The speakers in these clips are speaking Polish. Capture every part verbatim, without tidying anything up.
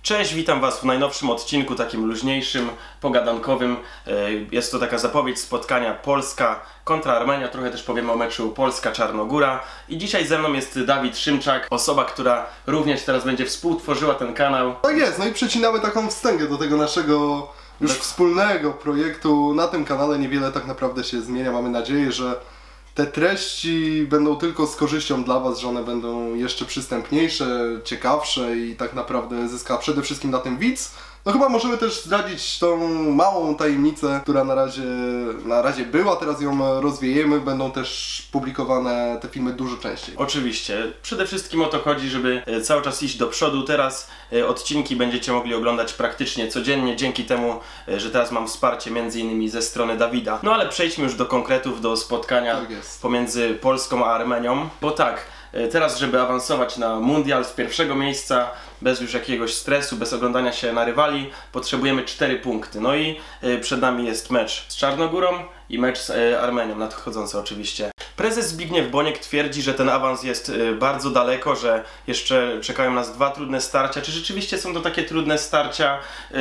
Cześć, witam Was w najnowszym odcinku, takim luźniejszym, pogadankowym. Jest to taka zapowiedź spotkania Polska kontra Armenia. Trochę też powiemy o meczu Polska-Czarnogóra. I dzisiaj ze mną jest Dawid Szymczak, osoba, która również teraz będzie współtworzyła ten kanał. Tak jest, no i przecinamy taką wstęgę do tego naszego już tak. wspólnego projektu. Na tym kanale niewiele tak naprawdę się zmienia. Mamy nadzieję, że te treści będą tylko z korzyścią dla Was, że one będą jeszcze przystępniejsze, ciekawsze i tak naprawdę zyska przede wszystkim na tym widz. No chyba możemy też zdradzić tą małą tajemnicę, która na razie, na razie była, teraz ją rozwiejemy. Będą też publikowane te filmy dużo częściej. Oczywiście. Przede wszystkim o to chodzi, żeby cały czas iść do przodu. Teraz odcinki będziecie mogli oglądać praktycznie codziennie, dzięki temu, że teraz mam wsparcie między innymi ze strony Dawida. No ale przejdźmy już do konkretów, do spotkania tak pomiędzy Polską a Armenią. Bo tak, teraz, żeby awansować na mundial z pierwszego miejsca, bez już jakiegoś stresu, bez oglądania się na rywali, potrzebujemy cztery punkty. No i przed nami jest mecz z Czarnogórą i mecz z Armenią, nadchodzący oczywiście. Prezes Zbigniew Boniek twierdzi, że ten awans jest bardzo daleko, że jeszcze czekają nas dwa trudne starcia. Czy rzeczywiście są to takie trudne starcia?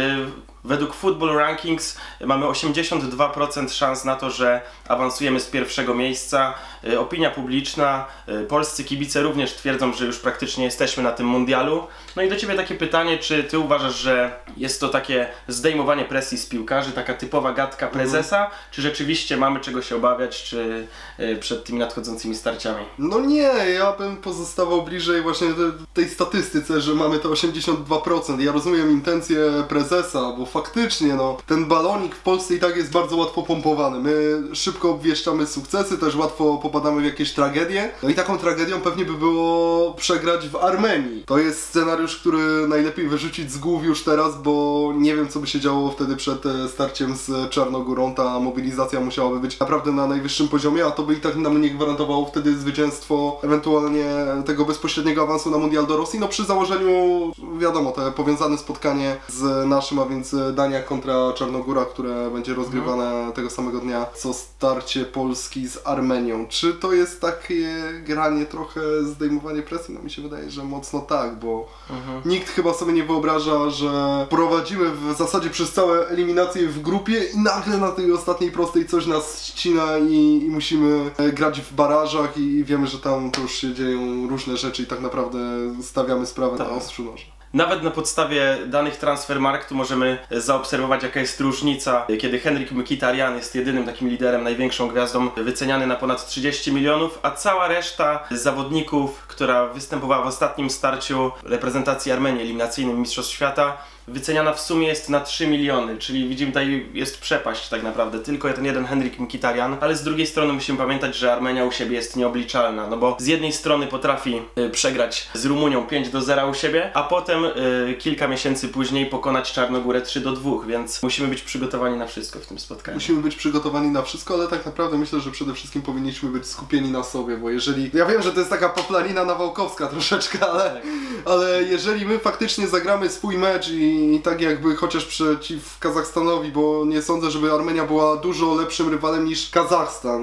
Według Football Rankings mamy osiemdziesiąt dwa procent szans na to, że awansujemy z pierwszego miejsca. Opinia publiczna, polscy kibice również twierdzą, że już praktycznie jesteśmy na tym mundialu. No i do Ciebie takie pytanie, czy Ty uważasz, że jest to takie zdejmowanie presji z piłkarzy, taka typowa gadka prezesa, mhm. czy rzeczywiście mamy czego się obawiać, czy przed tymi nadchodzącymi starciami? No nie, ja bym pozostawał bliżej właśnie tej statystyce, że mamy to osiemdziesiąt dwa procent. Ja rozumiem intencje prezesa, bo faktycznie no, ten balonik w Polsce i tak jest bardzo łatwo pompowany. My szybko obwieszczamy sukcesy, też łatwo popadamy w jakieś tragedie. No i taką tragedią pewnie by było przegrać w Armenii. To jest scenariusz, który najlepiej wyrzucić z głów już teraz, bo nie wiem, co by się działo wtedy przed starciem z Czarnogórą. Ta mobilizacja musiałaby być naprawdę na najwyższym poziomie, a to by i tak nam nie gwarantowało wtedy zwycięstwo, ewentualnie tego bezpośredniego awansu na mundial do Rosji. No przy założeniu, wiadomo, te powiązane spotkanie z naszym, a więc Dania kontra Czarnogóra, które będzie rozgrywane mhm. tego samego dnia, co starcie Polski z Armenią. Czy to jest takie granie trochę, zdejmowanie presji? No mi się wydaje, że mocno tak, bo mhm. nikt chyba sobie nie wyobraża, że prowadzimy w zasadzie przez całe eliminacje w grupie i nagle na tej ostatniej prostej coś nas ścina i, i musimy grać w barażach i wiemy, że tam to już się dzieją różne rzeczy i tak naprawdę stawiamy sprawę tak. na ostrzu noża. Nawet na podstawie danych Transfermarktu możemy zaobserwować, jaka jest różnica, kiedy Henryk Mkhitaryan jest jedynym takim liderem, największą gwiazdą, wyceniany na ponad trzydzieści milionów, a cała reszta zawodników, która występowała w ostatnim starciu reprezentacji Armenii eliminacyjnym Mistrzostw Świata, wyceniana w sumie jest na trzy miliony, czyli widzimy, tutaj jest przepaść tak naprawdę, tylko ten jeden Henryk Mkhitaryan, ale z drugiej strony musimy pamiętać, że Armenia u siebie jest nieobliczalna, no bo z jednej strony potrafi y, przegrać z Rumunią pięć do zera u siebie, a potem y, kilka miesięcy później pokonać Czarnogórę trzy do dwóch, więc musimy być przygotowani na wszystko w tym spotkaniu. Musimy być przygotowani na wszystko, ale tak naprawdę myślę, że przede wszystkim powinniśmy być skupieni na sobie, bo jeżeli... Ja wiem, że to jest taka poplanina nawałkowska troszeczkę, ale, tak. ale jeżeli my faktycznie zagramy swój mecz i I tak jakby chociaż przeciw Kazachstanowi, bo nie sądzę, żeby Armenia była dużo lepszym rywalem niż Kazachstan.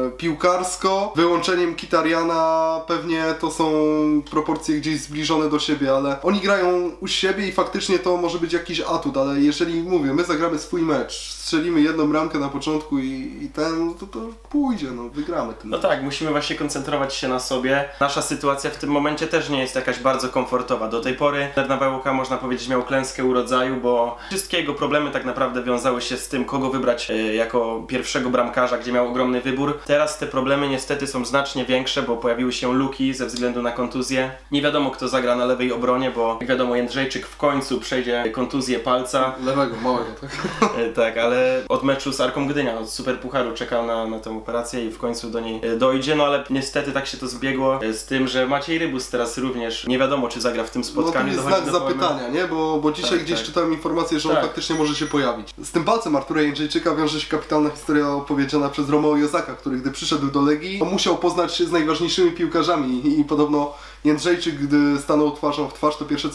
Piłkarsko, wyłączeniem Mkhitarjana, pewnie to są proporcje gdzieś zbliżone do siebie, ale oni grają u siebie i faktycznie to może być jakiś atut, ale jeżeli mówię, my zagramy swój mecz, strzelimy jedną bramkę na początku i, i ten, to, to pójdzie, no wygramy ten No mecz. tak, musimy właśnie koncentrować się na sobie. Nasza sytuacja w tym momencie też nie jest jakaś bardzo komfortowa. Do tej pory Nawałka, można powiedzieć, miał klęskę urodzaju, bo wszystkie jego problemy tak naprawdę wiązały się z tym, kogo wybrać y, jako pierwszego bramkarza, gdzie miał ogromny wybór. Teraz te problemy niestety są znacznie większe, bo pojawiły się luki ze względu na kontuzję. Nie wiadomo, kto zagra na lewej obronie, bo jak wiadomo, Jędrzejczyk w końcu przejdzie kontuzję palca. Lewego, małego, tak? y, tak, ale od meczu z Arką Gdynia, od Superpucharu czekał na, na tę operację i w końcu do niej dojdzie, no ale niestety tak się to zbiegło z tym, że Maciej Rybus teraz również nie wiadomo, czy zagra w tym spotkaniu. No to jest znak zapytania, nie? Bo, bo dzisiaj tak, gdzieś tak. czytałem informację, że on tak. faktycznie może się pojawić. Z tym palcem Artura Jędrzejczyka wiąże się kapitalna historia opowiedziana przez Romeo Jozaka, który gdy przyszedł do Legii, to musiał poznać się z najważniejszymi piłkarzami i, i podobno Jędrzejczyk, gdy stanął twarzą w twarz, to pierwsze co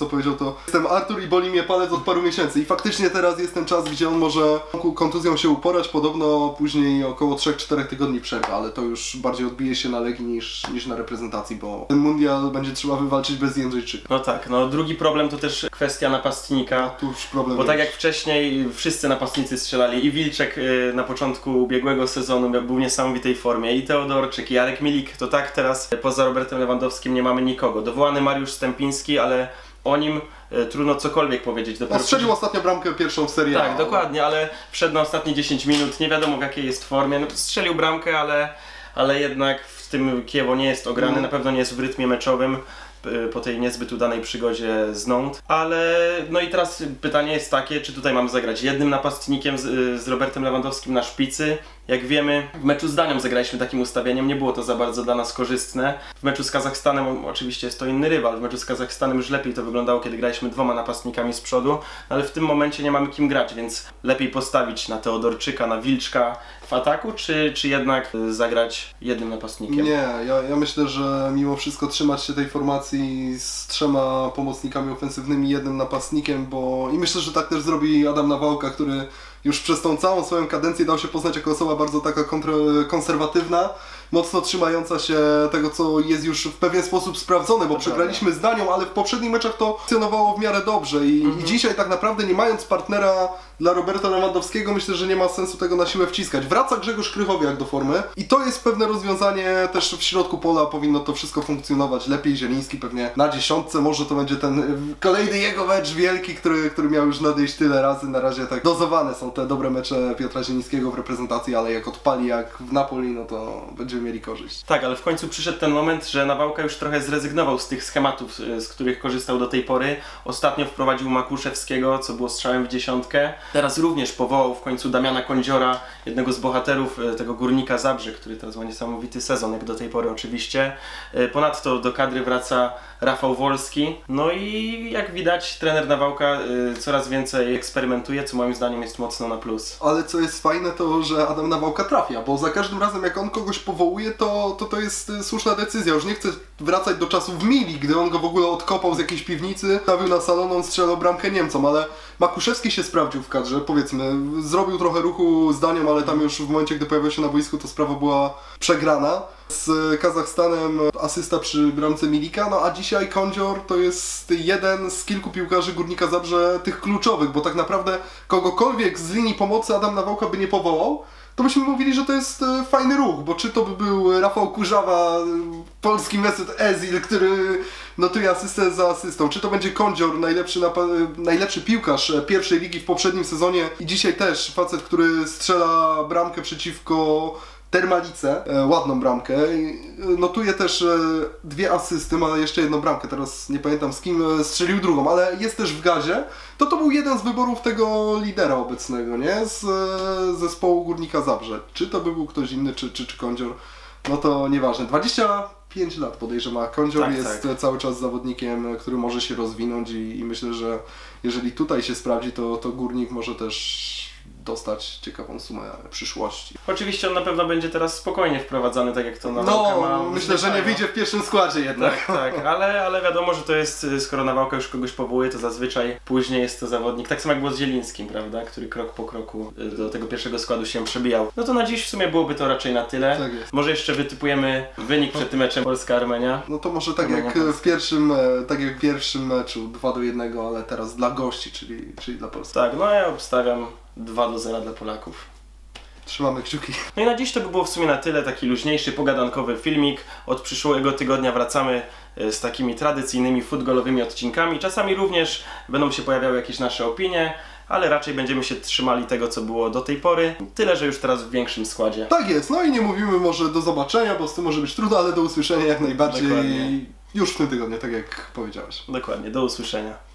co powiedział, to jestem Artur i boli mnie palec od paru miesięcy i faktycznie teraz jest ten czas, gdzie on może kontuzją się uporać, podobno później około trzech czterech tygodni przerwy, ale to już bardziej odbije się na Legii niż, niż na reprezentacji, bo ten mundial będzie trzeba wywalczyć bez Jędrzejczyka. No tak, no drugi problem to też kwestia napastnika, Tu już problem bo tak jest. jak wcześniej wszyscy napastnicy strzelali i Wilczek y, na początku ubiegłego sezonu był w niesamowitej formie i Teodorczyk i Jarek Milik, to tak teraz y, poza Robertem Lewandowskim nie mamy nikogo. Dowołany Mariusz Stępiński, ale o nim y, trudno cokolwiek powiedzieć. No, Dopiero strzelił ostatnio bramkę pierwszą w Serie A. Tak, dokładnie, ale wszedł na ostatnie dziesięć minut, nie wiadomo w jakiej jest formie. No, strzelił bramkę, ale, ale jednak w tym Kiewo nie jest ograny, Mm. na pewno nie jest w rytmie meczowym po tej niezbyt udanej przygodzie z Nantes. Ale no i teraz pytanie jest takie, czy tutaj mamy zagrać jednym napastnikiem z, z Robertem Lewandowskim na szpicy. Jak wiemy, w meczu z Danią zagraliśmy takim ustawieniem, nie było to za bardzo dla nas korzystne. W meczu z Kazachstanem oczywiście jest to inny rywal, w meczu z Kazachstanem już lepiej to wyglądało, kiedy graliśmy dwoma napastnikami z przodu, ale w tym momencie nie mamy kim grać, więc lepiej postawić na Teodorczyka, na Wilczka w ataku, czy, czy jednak zagrać jednym napastnikiem? Nie, ja, ja myślę, że mimo wszystko trzymać się tej formacji z trzema pomocnikami ofensywnymi, jednym napastnikiem, bo i myślę, że tak też zrobi Adam Nawałka, który już przez tą całą swoją kadencję dał się poznać jako osoba bardzo taka kontra- konserwatywna, mocno trzymająca się tego, co jest już w pewien sposób sprawdzone, bo To przegraliśmy z Danią, ale w poprzednich meczach to funkcjonowało w miarę dobrze i, Mhm. i dzisiaj tak naprawdę nie mając partnera dla Roberta Lewandowskiego, myślę, że nie ma sensu tego na siłę wciskać. Wraca Grzegorz Krychowiak do formy i to jest pewne rozwiązanie, też w środku pola powinno to wszystko funkcjonować lepiej. Zieliński pewnie na dziesiątce, może to będzie ten kolejny jego mecz wielki, który, który miał już nadejść tyle razy. Na razie tak dozowane są te dobre mecze Piotra Zielińskiego w reprezentacji, ale jak odpali jak w Napoli, no to będziemy mieli korzyść. Tak, ale w końcu przyszedł ten moment, że Nawałka już trochę zrezygnował z tych schematów, z których korzystał do tej pory. Ostatnio wprowadził Makuszewskiego, co było strzałem w dziesiątkę. Teraz również powołał w końcu Damiana Kądziora, jednego z bohaterów tego Górnika Zabrze, który teraz ma niesamowity sezon, jak do tej pory oczywiście. Ponadto do kadry wraca Rafał Wolski. No i jak widać, trener Nawałka coraz więcej eksperymentuje, co moim zdaniem jest mocno na plus. Ale co jest fajne, to że Adam Nawałka trafia, bo za każdym razem jak on kogoś powołuje, to to, to jest y, słuszna decyzja. Już nie chcę wracać do czasów Mili, gdy on go w ogóle odkopał z jakiejś piwnicy, stawił na salon, on strzelał bramkę Niemcom, ale Makuszewski się sprawdził w kadrze, powiedzmy, zrobił trochę ruchu z Danią, ale tam już w momencie, gdy pojawił się na boisku, to sprawa była przegrana. Z Kazachstanem asysta przy bramce Milika, no a dzisiaj Kądzior to jest jeden z kilku piłkarzy Górnika Zabrze tych kluczowych, bo tak naprawdę kogokolwiek z linii pomocy Adam Nawałka by nie powołał, to byśmy mówili, że to jest fajny ruch, bo czy to by był Rafał Kurzawa, polski Mesut Özil, który notuje asystę za asystą, czy to będzie Kądzior, najlepszy, najlepszy piłkarz pierwszej ligi w poprzednim sezonie i dzisiaj też facet, który strzela bramkę przeciwko Termalice, e, ładną bramkę. Notuje też e, dwie asysty, ma jeszcze jedną bramkę, teraz nie pamiętam z kim e, strzelił drugą, ale jest też w gazie. To to był jeden z wyborów tego lidera obecnego, nie? Z e, zespołu Górnika Zabrze. Czy to by był ktoś inny, czy, czy, czy Kądzior? No to nieważne. dwadzieścia pięć lat podejrzewam, a Kądzior Tak, jest tak. cały czas zawodnikiem, który może się rozwinąć i, i myślę, że jeżeli tutaj się sprawdzi, to, to Górnik może też dostać ciekawą sumę przyszłości. Oczywiście on na pewno będzie teraz spokojnie wprowadzany, tak jak to Nawałka ma. No, myślę, że nie wyjdzie w pierwszym składzie jednak. Tak, tak, ale, ale wiadomo, że to jest, skoro Nawałka już kogoś powołuje, to zazwyczaj później jest to zawodnik, tak samo jak było z Zielińskim, prawda, który krok po kroku do tego pierwszego składu się przebijał. No to na dziś w sumie byłoby to raczej na tyle. Tak jest. Może jeszcze wytypujemy wynik przed tym meczem Polska-Armenia. No to może tak Armenia, jak Polska. w pierwszym, e, tak jak w pierwszym meczu dwa do jednego, ale teraz dla gości, czyli, czyli dla Polski. Tak, no ja obstawiam dwa do zera dla Polaków. Trzymamy kciuki. No i na dziś to by było w sumie na tyle, taki luźniejszy, pogadankowy filmik. Od przyszłego tygodnia wracamy z takimi tradycyjnymi futbolowymi odcinkami. Czasami również będą się pojawiały jakieś nasze opinie, ale raczej będziemy się trzymali tego, co było do tej pory. Tyle, że już teraz w większym składzie. Tak jest, no i nie mówimy może do zobaczenia, bo z tym może być trudno, ale do usłyszenia jak najbardziej Dokładnie. już w tym tygodniu, tak jak powiedziałeś. Dokładnie, do usłyszenia.